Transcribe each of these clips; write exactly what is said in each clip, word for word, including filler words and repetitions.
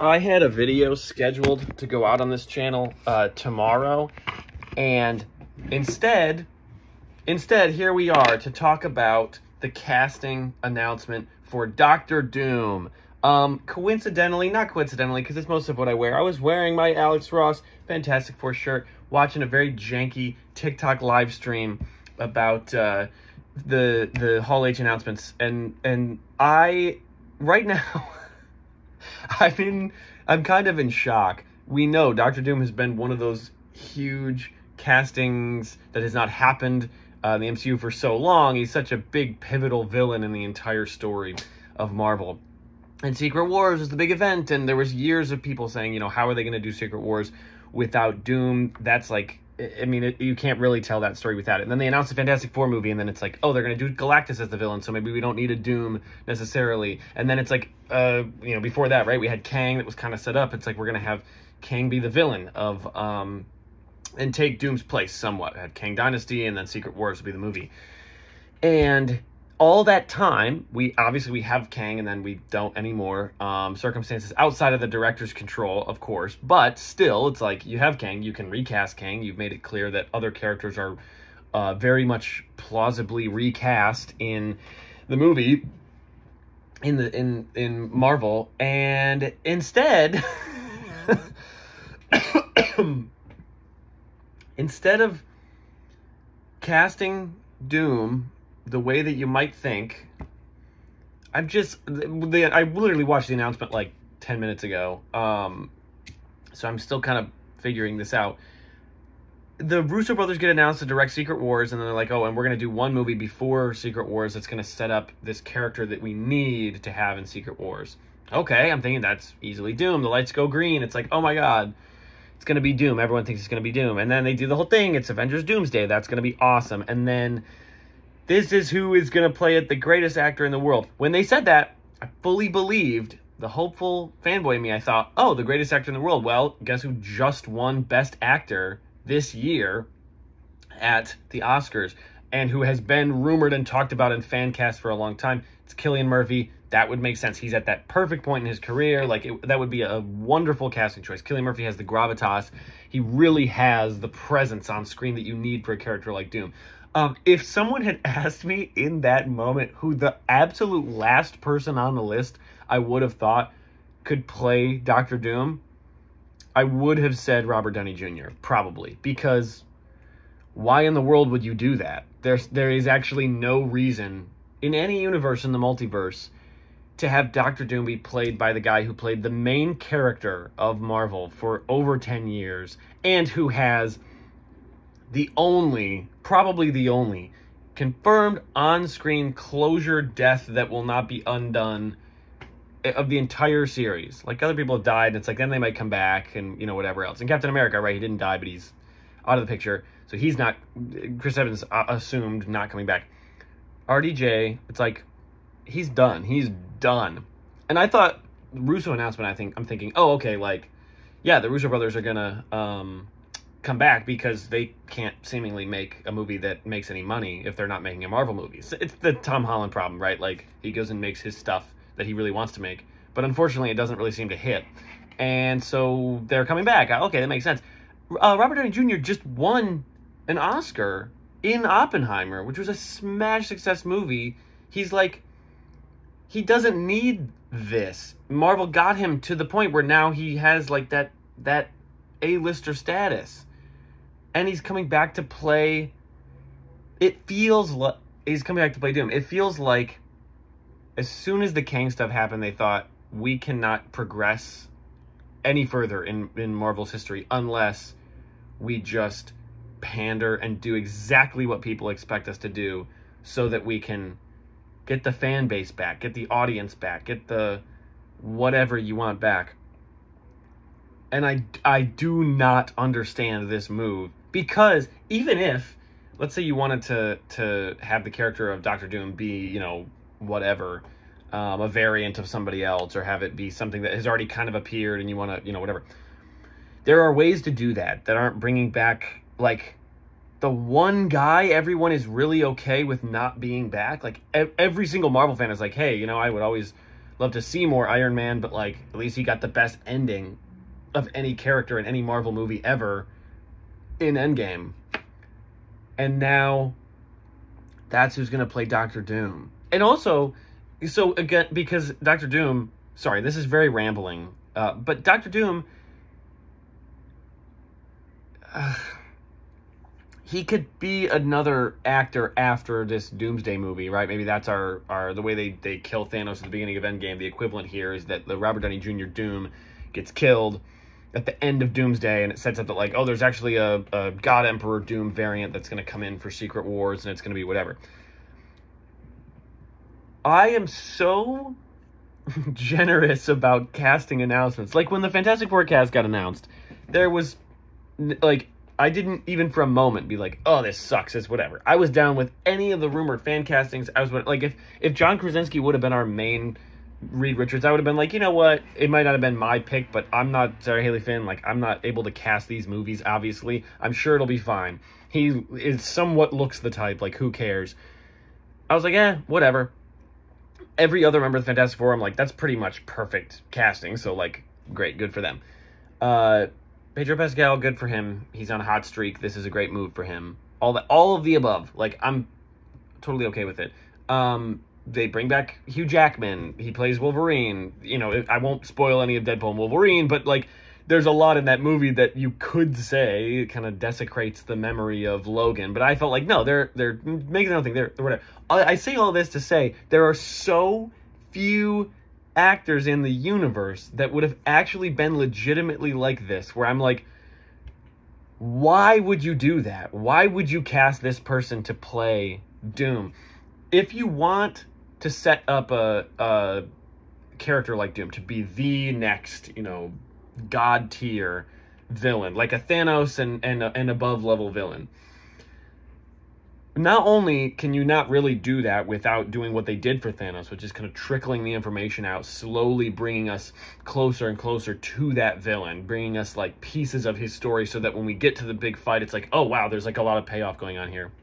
I had a video scheduled to go out on this channel uh, tomorrow, and instead, instead, here we are to talk about the casting announcement for Doctor Doom. Um, coincidentally, not coincidentally, because it's most of what I wear, I was wearing my Alex Ross Fantastic Four shirt, watching a very janky TikTok live stream about uh, the the Hall H announcements, and and I right now I'm in I'm kind of in shock. We know Doctor Doom has been one of those huge castings that has not happened uh, in the M C U for so long. He's such a big pivotal villain in the entire story of Marvel. And Secret Wars was the big event, and there was years of people saying, you know, how are they going to do Secret Wars without Doom? That's like, I mean, it, you can't really tell that story without it. And then they announced the Fantastic Four movie, and then it's like, oh, they're going to do Galactus as the villain, so maybe we don't need a Doom necessarily. And then it's like, uh, you know, before that, right, we had Kang that was kind of set up. It's like we're going to have Kang be the villain of, um, and take Doom's place somewhat. Had Kang Dynasty, and then Secret Wars would be the movie. And all that time, we obviously we have Kang, and then we don't anymore. Um, circumstances outside of the director's control, of course, but still, it's like you have Kang, you can recast Kang. You've made it clear that other characters are uh, very much plausibly recast in the movie, in the in in Marvel, and instead, instead of casting Doom the way that you might think, I'm just, they, I literally watched the announcement like ten minutes ago, um, so I'm still kind of figuring this out. The Russo brothers get announced to direct Secret Wars, and then they're like, oh, and we're going to do one movie before Secret Wars that's going to set up this character that we need to have in Secret Wars. Okay, I'm thinking that's easily Doom. The lights go green. It's like, oh my god, it's going to be Doom. Everyone thinks it's going to be Doom. And then they do the whole thing. It's Avengers Doomsday. That's going to be awesome. And then this is who is going to play it, the greatest actor in the world. When they said that, I fully believed, the hopeful fanboy in me, I thought, oh, the greatest actor in the world. Well, guess who just won Best Actor this year at the Oscars, and who has been rumored and talked about in fan cast for a long time? It's Cillian Murphy. That would make sense. He's at that perfect point in his career. Like, it, that would be a wonderful casting choice. Cillian Murphy has the gravitas. He really has the presence on screen that you need for a character like Doom. Um, if someone had asked me in that moment who the absolute last person on the list I would have thought could play Doctor Doom, I would have said Robert Downey Junior, probably. Because why in the world would you do that? There's, there is actually no reason in any universe in the multiverse to have Doctor Doom be played by the guy who played the main character of Marvel for over ten years, and who has the only, probably the only, confirmed on-screen closure death that will not be undone of the entire series. Like, other people have died, and it's like, then they might come back, and, you know, whatever else. And Captain America, right, he didn't die, but he's out of the picture. So he's not, Chris Evans uh, assumed not coming back. R D J, it's like, he's done. He's done. And I thought, Russo announcement, I think, I'm thinking, oh, okay, like, yeah, the Russo brothers are gonna, um... come back because they can't seemingly make a movie that makes any money if they're not making a Marvel movie. It's the Tom Holland problem, right? Like, he goes and makes his stuff that he really wants to make, but unfortunately it doesn't really seem to hit. And so they're coming back. Okay, that makes sense. Uh, Robert Downey Junior just won an Oscar in Oppenheimer, which was a smash success movie. He's like, he doesn't need this. Marvel got him to the point where now he has like that, that A-lister status. And he's coming back to play, it feels like, he's coming back to play Doom. It feels like as soon as the Kang stuff happened, they thought, we cannot progress any further in, in Marvel's history unless we just pander and do exactly what people expect us to do so that we can get the fan base back, get the audience back, get the whatever you want back. And I, I do not understand this move, because even if, let's say you wanted to, to have the character of Doctor Doom be, you know, whatever, um, a variant of somebody else, or have it be something that has already kind of appeared and you want to, you know, whatever. There are ways to do that that aren't bringing back, like, the one guy everyone is really okay with not being back. Like, every single Marvel fan is like, hey, you know, I would always love to see more Iron Man, but like at least he got the best ending of any character in any Marvel movie ever in Endgame. And now that's who's going to play Doctor Doom. And also, so again, because Doctor Doom, sorry, this is very rambling, uh, but Doctor Doom, uh, he could be another actor after this Doomsday movie, right? Maybe that's our, our the way they, they kill Thanos at the beginning of Endgame. The equivalent here is that the Robert Downey Junior Doom gets killed at the end of Doomsday, and it sets up that, like, oh, there's actually a, a God Emperor Doom variant that's going to come in for Secret Wars, and it's going to be whatever. I am so generous about casting announcements. Like, when the Fantastic Four cast got announced, there was, like, I didn't even for a moment be like, oh, this sucks, it's whatever. I was down with any of the rumored fan castings. I was, like, if, if John Krasinski would have been our main Reed Richards, I would have been like, you know what, it might not have been my pick, but I'm not Sarah Haley Finn. Like, I'm not able to cast these movies, obviously. I'm sure it'll be fine. He is somewhat looks the type, like, who cares? I was like, eh, whatever. Every other member of the Fantastic Four, I'm like, that's pretty much perfect casting, so, like, great, good for them. Uh, Pedro Pascal, good for him. He's on a hot streak. This is a great move for him. All the, all of the above. Like, I'm totally okay with it. Um... They bring back Hugh Jackman. He plays Wolverine. You know, I won't spoil any of Deadpool and Wolverine, but, like, there's a lot in that movie that you could say kind of desecrates the memory of Logan. But I felt like, no, they're they're making nothing. They're, they're whatever. I, I say all this to say there are so few actors in the universe that would have actually been legitimately like this, where I'm like, why would you do that? Why would you cast this person to play Doom? If you want to set up a, a character like Doom to be the next, you know, god tier villain, like a Thanos and and an above level villain, not only can you not really do that without doing what they did for Thanos, which is kind of trickling the information out, slowly bringing us closer and closer to that villain, bringing us like pieces of his story so that when we get to the big fight, it's like, oh wow, there's like a lot of payoff going on here.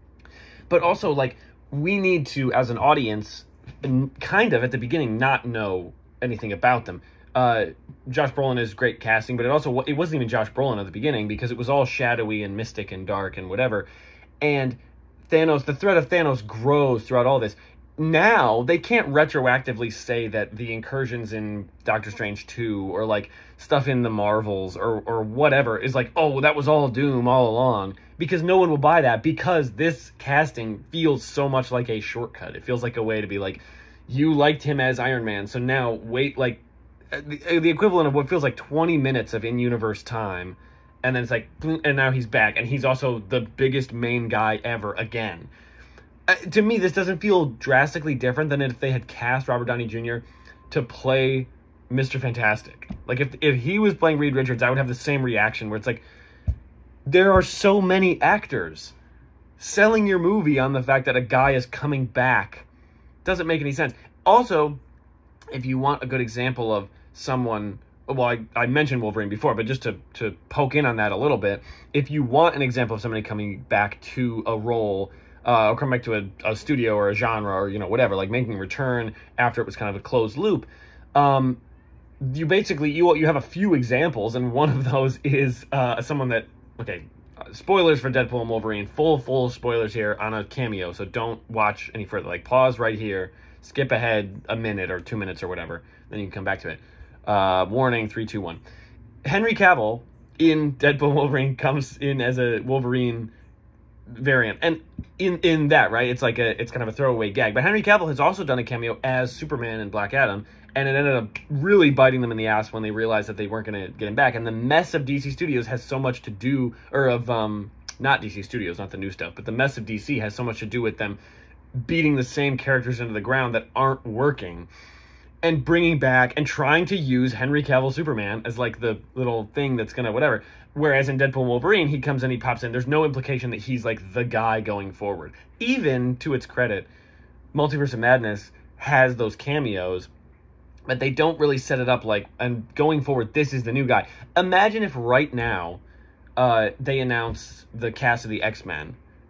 But also, like, we need to, as an audience, kind of at the beginning, not know anything about them. Uh, Josh Brolin is great casting, but it also it wasn't even Josh Brolin at the beginning because it was all shadowy and mystic and dark and whatever. And Thanos, the threat of Thanos grows throughout all this. Now, they can't retroactively say that the incursions in Doctor Strange two or, like, stuff in the Marvels or, or whatever is like, oh, that was all Doom all along. Because no one will buy that because this casting feels so much like a shortcut. It feels like a way to be like, you liked him as Iron Man, so now wait, like, the, the equivalent of what feels like twenty minutes of in-universe time. And then it's like, and now he's back. And he's also the biggest main guy ever again. Uh, to me, this doesn't feel drastically different than if they had cast Robert Downey Junior to play Mister Fantastic. Like, if if he was playing Reed Richards, I would have the same reaction where it's like, there are so many actors. Selling your movie on the fact that a guy is coming back doesn't make any sense. Also, if you want a good example of someone, well, I, I mentioned Wolverine before, but just to, to poke in on that a little bit, if you want an example of somebody coming back to a role, Uh, or come back to a, a studio or a genre or, you know, whatever, like making a return after it was kind of a closed loop. Um, you basically, you you have a few examples, and one of those is uh, someone that, okay, uh, spoilers for Deadpool and Wolverine, full, full spoilers here on a cameo, so don't watch any further. Like, pause right here, skip ahead a minute or two minutes or whatever, then you can come back to it. Uh, warning, three, two, one. Henry Cavill in Deadpool and Wolverine comes in as a Wolverine variant, and in in that, right, it's like a it's kind of a throwaway gag, but Henry Cavill has also done a cameo as Superman and Black Adam, and it ended up really biting them in the ass when they realized that they weren't going to get him back. And the mess of D C Studios has so much to do, or of um not D C Studios, not the new stuff, but the mess of D C has so much to do with them beating the same characters into the ground that aren't working, and bringing back and trying to use Henry Cavill Superman as like the little thing that's gonna whatever. Whereas in Deadpool and Wolverine, he comes in, he pops in. There's no implication that he's like the guy going forward. Even to its credit, Multiverse of Madness has those cameos, but they don't really set it up like, and going forward, this is the new guy. Imagine if right now uh, they announce the cast of the X-Men,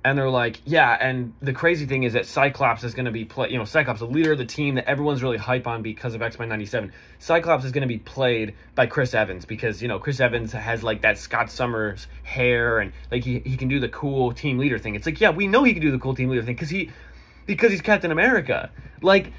And they're like, yeah, and the crazy thing is that Cyclops is going to be play, you know, Cyclops, the leader of the team that everyone's really hype on because of X-Men ninety-seven. Cyclops is going to be played by Chris Evans because, you know, Chris Evans has like that Scott Summers hair and like he, he can do the cool team leader thing. It's like, yeah, we know he can do the cool team leader thing because he because he's Captain America. Like,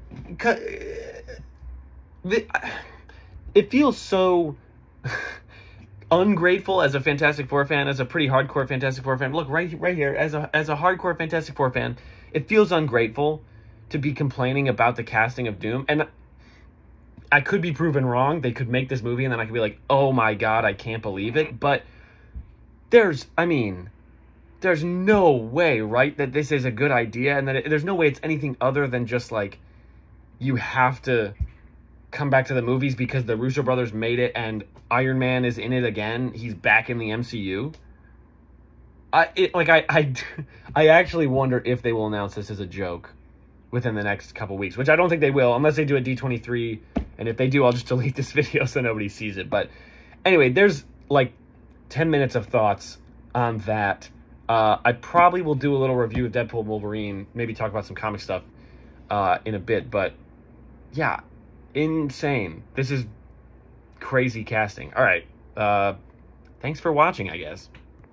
it feels so ungrateful as a Fantastic Four fan, as a pretty hardcore Fantastic Four fan. Look, right right here, as a as a hardcore Fantastic Four fan, it feels ungrateful to be complaining about the casting of Doom. And I could be proven wrong. They could make this movie and then I could be like, oh my god, I can't believe it. But there's, I mean, there's no way, right, that this is a good idea, and that it, there's no way it's anything other than just like, you have to come back to the movies because the Russo brothers made it and Iron Man is in it again. He's back in the M C U. I it, like I, I I actually wonder if they will announce this as a joke within the next couple weeks, which I don't think they will unless they do a D twenty-three, and if they do, I'll just delete this video so nobody sees it. But anyway, there's like ten minutes of thoughts on that. Uh, I probably will do a little review of Deadpool and Wolverine, maybe talk about some comic stuff uh, in a bit, but yeah, insane. This is crazy casting. All right. Uh, thanks for watching, I guess.